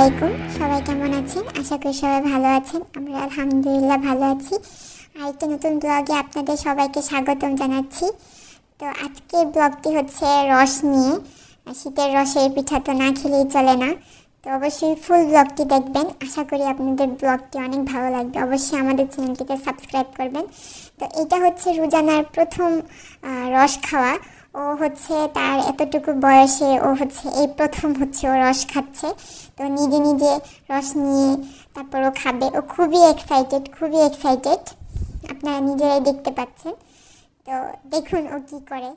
আলাইকুম, সবাই কেমন আছেন? আশা করি সবাই ভালো আছেন। আমরা আলহামদুলিল্লাহ ভালো আছি। আরেকটা নতুন ব্লগে আপনাদের সবাইকে স্বাগতম জানাচ্ছি। তো আজকের ব্লগটি হচ্ছে রস নিয়ে। শীতের রসের পিঠা তো না খেলেই চলে না। তো অবশ্যই ফুল ব্লগটি দেখবেন। আশা করি আপনাদের ব্লগটি অনেক ভালো লাগবে। অবশ্যই আমাদের চ্যানেলটিকে সাবস্ক্রাইব করবেন। তো এটা হচ্ছে রুজানার প্রথম রস খাওয়া। ও হচ্ছে তার এতটুকু বয়সে ও হচ্ছে এই প্রথম হচ্ছে ও রস খাচ্ছে। তো নিজে নিজে রস নিয়ে তারপর ও খাবে। ও খুবই এক্সাইটেড। আপনারা নিজেরাই দেখতে পাচ্ছেন। তো দেখুন ও কি করে।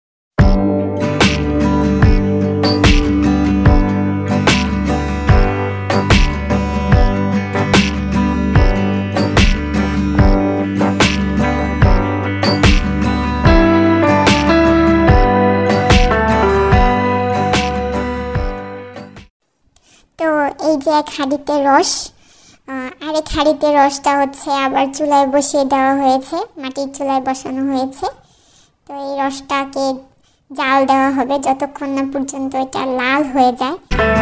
তো এই যে এক হাঁড়িতে রস, আরেক হাঁড়িতে রসটা হচ্ছে আবার চুলায় বসিয়ে দেওয়া হয়েছে, মাটির চুলায় বসানো হয়েছে। তো এই রসটাকে জাল দেওয়া হবে যতক্ষণ না পর্যন্ত এটা লাল হয়ে যায়।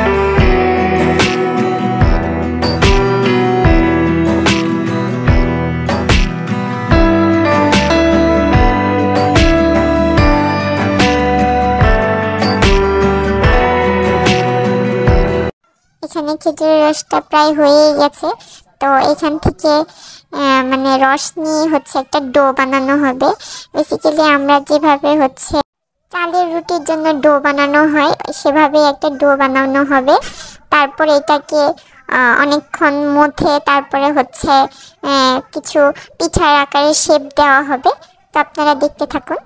এখানে খেজুরের রসটা প্রায় হয়ে গেছে। তো এখান থেকে মানে রস নিয়ে হচ্ছে একটা ডো বানানো হবে। বেসিক্যালি আমরা যেভাবে হচ্ছে চালের রুটির জন্য ডো বানানো হয় সেভাবেই একটা ডো বানানো হবে। তারপর এটাকে অনেকক্ষণ মধ্যে তারপরে হচ্ছে কিছু পিঠার আকারে শেপ দেওয়া হবে। তো আপনারা দেখতে থাকুন।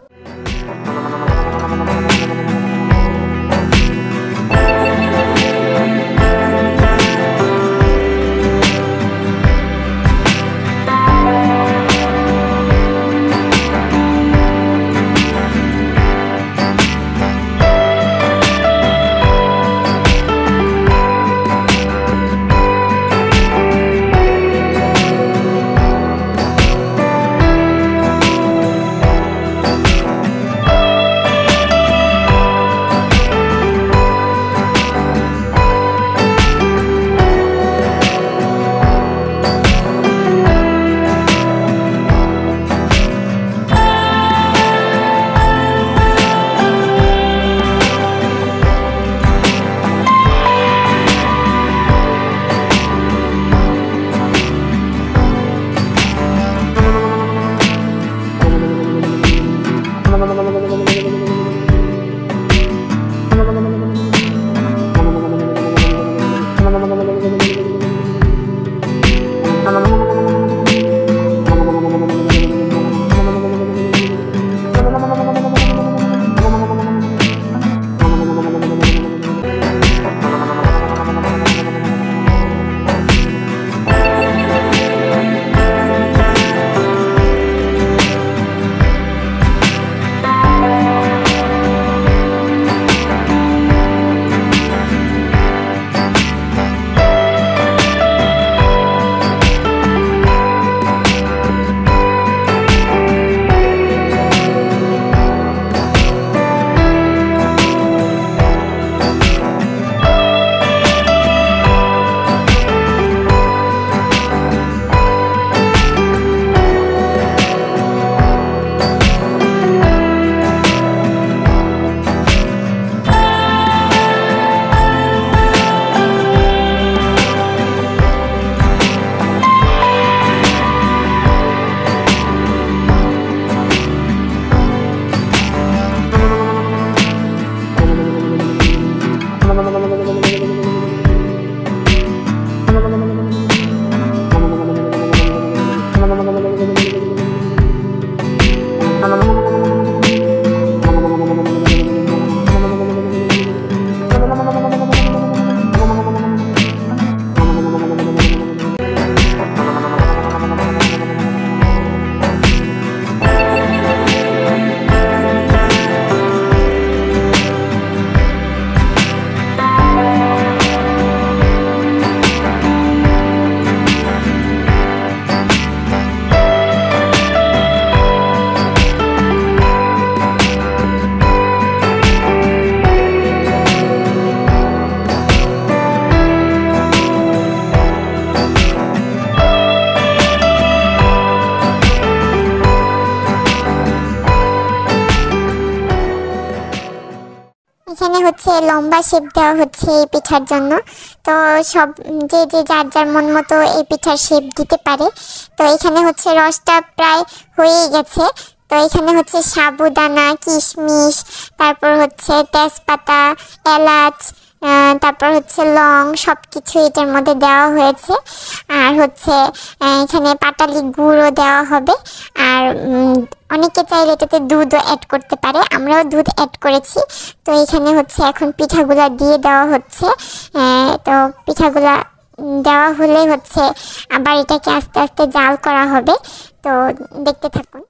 এখানে হচ্ছে লম্বা শেপ দেওয়া হচ্ছে এই পিঠার জন্য। তো সব যে যে যার যার মন মতো এই পিঠার শেপ দিতে পারে। তো এখানে হচ্ছে রসটা প্রায় হয়েই গেছে। তো এখানে হচ্ছে সাবুদানা, কিশমিশ, তারপর হচ্ছে তেজপাতা, এলাচ, তারপর হচ্ছে লং, সব কিছু এটার মধ্যে দেওয়া হয়েছে। আর হচ্ছে এখানে পাটালি গুঁড়ো দেওয়া হবে। আর অনেকে চাইলে এটাতে দুধও অ্যাড করতে পারে, আমরাও দুধ অ্যাড করেছি। তো এখানে হচ্ছে এখন পিঠাগুলা দিয়ে দেওয়া হচ্ছে। তো পিঠাগুলা দেওয়া হলে হচ্ছে আবার এটাকে আস্তে আস্তে জাল করা হবে। তো দেখতে থাকুন।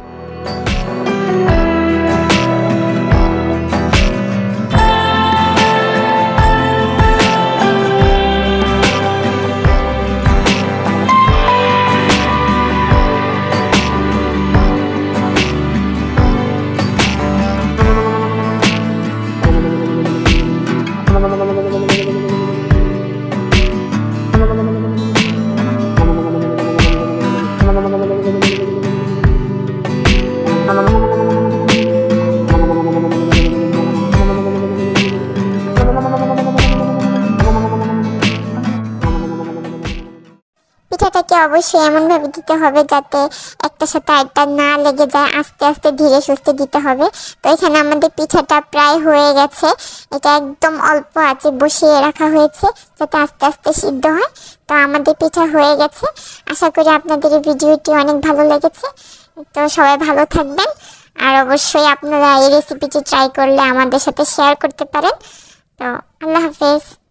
পিঠাটাকে অবশ্যই এমনভাবে দিতে হবে যাতে একটার সাথে আরেকটা না লেগে যায়, আস্তে আস্তে ধীরে সুস্থে দিতে হবে। তো এখানে আমাদের পিঠাটা প্রায় হয়ে গেছে। এটা একদম অল্প আঁচে বসিয়ে রাখা হয়েছে যাতে আস্তে আস্তে সিদ্ধ হয়। তো আমাদের পিঠা হয়ে গেছে। আশা করি আপনাদের এই ভিডিওটি অনেক ভালো লেগেছে। তো সবাই ভালো থাকবেন। আর অবশ্যই আপনারা এই রেসিপিটি ট্রাই করলে আমাদের সাথে শেয়ার করতে পারেন। তো আল্লাহ হাফেজ।